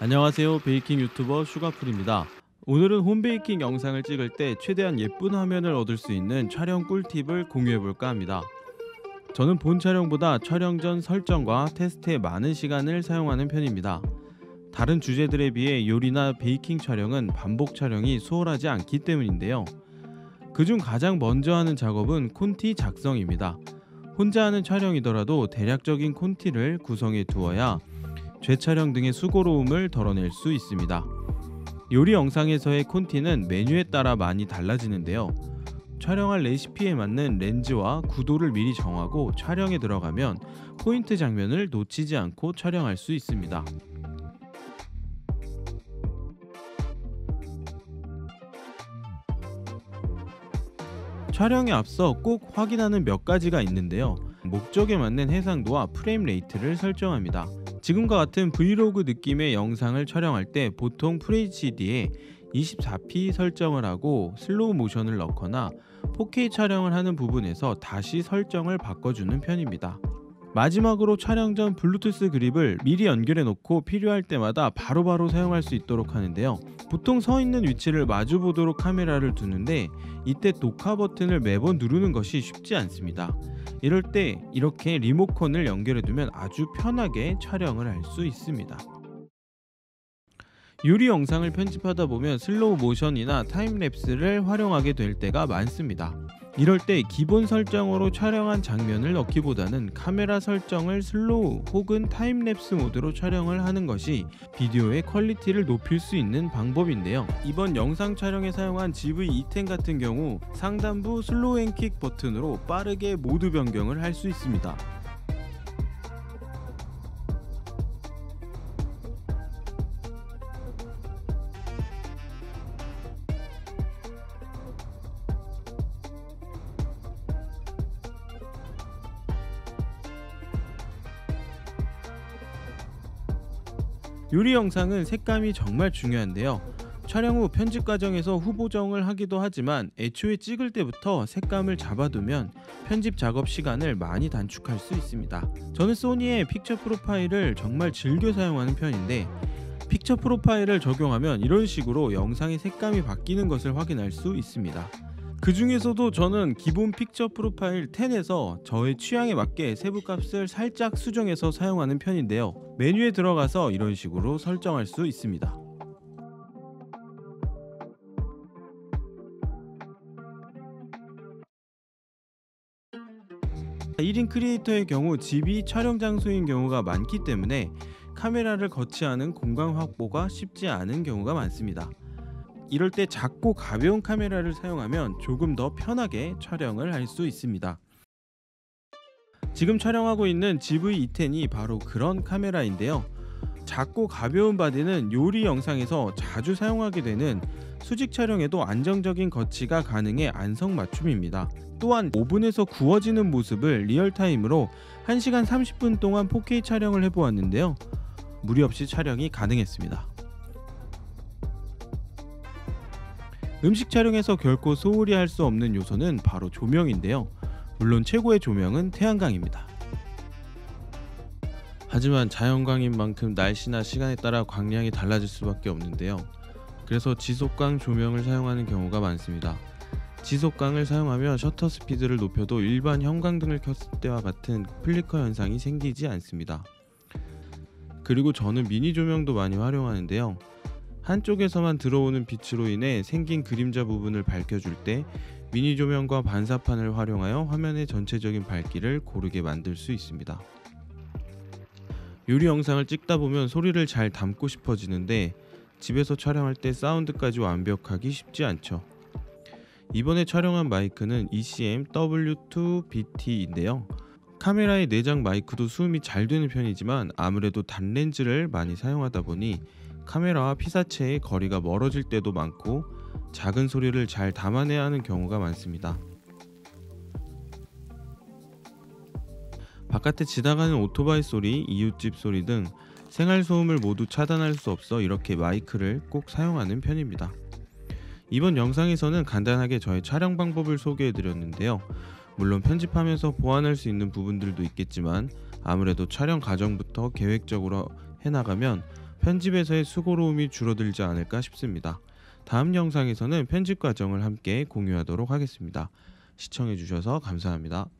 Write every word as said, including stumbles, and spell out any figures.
안녕하세요. 베이킹 유튜버 슈가풀입니다. 오늘은 홈베이킹 영상을 찍을 때 최대한 예쁜 화면을 얻을 수 있는 촬영 꿀팁을 공유해볼까 합니다. 저는 본 촬영보다 촬영 전 설정과 테스트에 많은 시간을 사용하는 편입니다. 다른 주제들에 비해 요리나 베이킹 촬영은 반복 촬영이 수월하지 않기 때문인데요. 그중 가장 먼저 하는 작업은 콘티 작성입니다. 혼자 하는 촬영이더라도 대략적인 콘티를 구성해 두어야 재촬영 등의 수고로움을 덜어낼 수 있습니다. 요리 영상에서의 콘티는 메뉴에 따라 많이 달라지는데요. 촬영할 레시피에 맞는 렌즈와 구도를 미리 정하고 촬영에 들어가면 포인트 장면을 놓치지 않고 촬영할 수 있습니다. 촬영에 앞서 꼭 확인하는 몇 가지가 있는데요. 목적에 맞는 해상도와 프레임 레이트를 설정합니다. 지금과 같은 브이로그 느낌의 영상을 촬영할 때 보통 풀에이치디에 이십사 피 설정을 하고 슬로우 모션을 넣거나 포케이 촬영을 하는 부분에서 다시 설정을 바꿔주는 편입니다. 마지막으로 촬영 전 블루투스 그립을 미리 연결해 놓고 필요할 때마다 바로바로 사용할 수 있도록 하는데요. 보통 서 있는 위치를 마주 보도록 카메라를 두는데 이때 녹화 버튼을 매번 누르는 것이 쉽지 않습니다. 이럴 때 이렇게 리모컨을 연결해 두면 아주 편하게 촬영을 할 수 있습니다. 요리 영상을 편집하다 보면 슬로우 모션이나 타임랩스를 활용하게 될 때가 많습니다. 이럴 때 기본 설정으로 촬영한 장면을 넣기보다는 카메라 설정을 슬로우 혹은 타임랩스 모드로 촬영을 하는 것이 비디오의 퀄리티를 높일 수 있는 방법인데요. 이번 영상 촬영에 사용한 지브이 이 텐 같은 경우 상단부 슬로우 앤 킥 버튼으로 빠르게 모드 변경을 할 수 있습니다. 요리 영상은 색감이 정말 중요한데요. 촬영 후 편집 과정에서 후보정을 하기도 하지만 애초에 찍을 때부터 색감을 잡아두면 편집 작업 시간을 많이 단축할 수 있습니다. 저는 소니의 픽처 프로파일을 정말 즐겨 사용하는 편인데 픽처 프로파일을 적용하면 이런 식으로 영상의 색감이 바뀌는 것을 확인할 수 있습니다. 그 중에서도 저는 기본 픽처 프로파일 텐에서 저의 취향에 맞게 세부값을 살짝 수정해서 사용하는 편인데요. 메뉴에 들어가서 이런 식으로 설정할 수 있습니다. 일 인 크리에이터의 경우 집이 촬영 장소인 경우가 많기 때문에 카메라를 거치하는 공간 확보가 쉽지 않은 경우가 많습니다. 이럴 때 작고 가벼운 카메라를 사용하면 조금 더 편하게 촬영을 할 수 있습니다. 지금 촬영하고 있는 지브이 이 텐이 바로 그런 카메라인데요. 작고 가벼운 바디는 요리 영상에서 자주 사용하게 되는 수직 촬영에도 안정적인 거치가 가능해 안성맞춤입니다. 또한 오븐에서 구워지는 모습을 리얼타임으로 한 시간 삼십 분 동안 포케이 촬영을 해보았는데요. 무리 없이 촬영이 가능했습니다. 음식 촬영에서 결코 소홀히 할 수 없는 요소는 바로 조명인데요. 물론 최고의 조명은 태양광입니다. 하지만 자연광인 만큼 날씨나 시간에 따라 광량이 달라질 수밖에 없는데요. 그래서 지속광 조명을 사용하는 경우가 많습니다. 지속광을 사용하면 셔터 스피드를 높여도 일반 형광등을 켰을 때와 같은 플리커 현상이 생기지 않습니다. 그리고 저는 미니 조명도 많이 활용하는데요. 한쪽에서만 들어오는 빛으로 인해 생긴 그림자 부분을 밝혀줄 때 미니 조명과 반사판을 활용하여 화면의 전체적인 밝기를 고르게 만들 수 있습니다. 요리 영상을 찍다 보면 소리를 잘 담고 싶어지는데 집에서 촬영할 때 사운드까지 완벽하기 쉽지 않죠. 이번에 촬영한 마이크는 이씨엠 더블유 투 비 티인데요. 카메라의 내장 마이크도 수음이 잘 되는 편이지만 아무래도 단렌즈를 많이 사용하다 보니 카메라와 피사체의 거리가 멀어질 때도 많고 작은 소리를 잘 담아내야 하는 경우가 많습니다. 바깥에 지나가는 오토바이 소리, 이웃집 소리 등 생활소음을 모두 차단할 수 없어 이렇게 마이크를 꼭 사용하는 편입니다. 이번 영상에서는 간단하게 저의 촬영 방법을 소개해드렸는데요. 물론 편집하면서 보완할 수 있는 부분들도 있겠지만 아무래도 촬영 과정부터 계획적으로 해나가면 편집에서의 수고로움이 줄어들지 않을까 싶습니다. 다음 영상에서는 편집 과정을 함께 공유하도록 하겠습니다. 시청해 주셔서 감사합니다.